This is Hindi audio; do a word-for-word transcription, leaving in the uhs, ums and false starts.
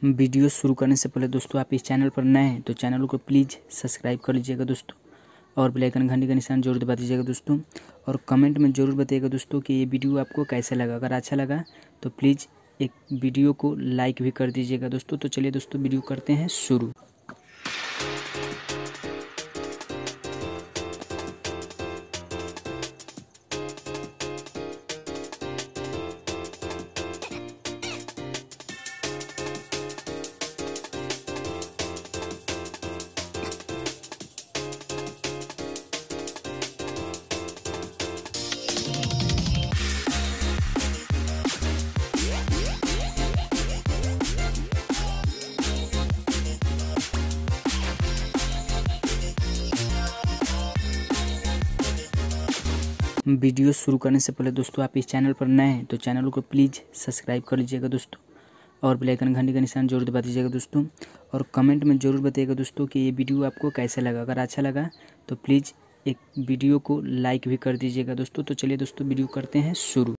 वीडियो शुरू करने से पहले दोस्तों आप इस चैनल पर नए हैं तो चैनल को प्लीज़ सब्सक्राइब कर लीजिएगा दोस्तों, और बेल आइकन घंटी का निशान जरूर दबा दीजिएगा दोस्तों। और कमेंट में ज़रूर बताइएगा दोस्तों कि ये वीडियो आपको कैसा लगा। अगर अच्छा लगा तो प्लीज़ एक वीडियो को लाइक भी कर दीजिएगा दोस्तों। तो चलिए दोस्तों वीडियो करते हैं शुरू। वीडियो शुरू करने से पहले दोस्तों आप इस चैनल पर नए हैं तो चैनल को प्लीज़ सब्सक्राइब कर लीजिएगा दोस्तों, और बेल आइकन घंटी का निशान जरूर दबा दीजिएगा दोस्तों। और कमेंट में ज़रूर बताइएगा दोस्तों कि ये वीडियो आपको कैसा लगा। अगर अच्छा लगा तो प्लीज़ एक वीडियो को लाइक भी कर दीजिएगा दोस्तों। तो चलिए दोस्तों वीडियो करते हैं शुरू।